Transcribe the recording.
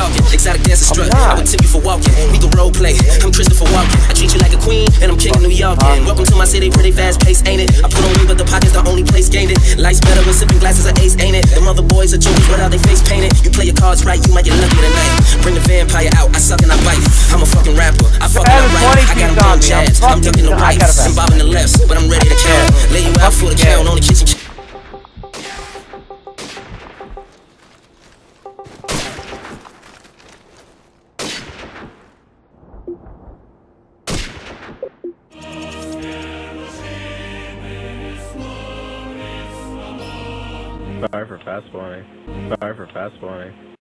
talking. Exotic dancer strut, I would tip you for walking. We can role play, I'm Christopher Walken. I treat you like a queen, and I'm king of New York. And welcome to my city, pretty fast pace, ain't it? I put on weight, but the pocket's the only place gained it. Life's better when sipping glasses of ace, ain't it? Them other boys are jokers without they face painted. You play your cards right, you might get lucky tonight. Bring the vampire out, I suck and I bite. I'm a fucking rapper, I fucking I write. I got them on jabs, I'm ducking the rights, I'm bobbing the lefts, but I'm ready to count. Lay you out for the count on the kitchen. Sorry for fast spawning.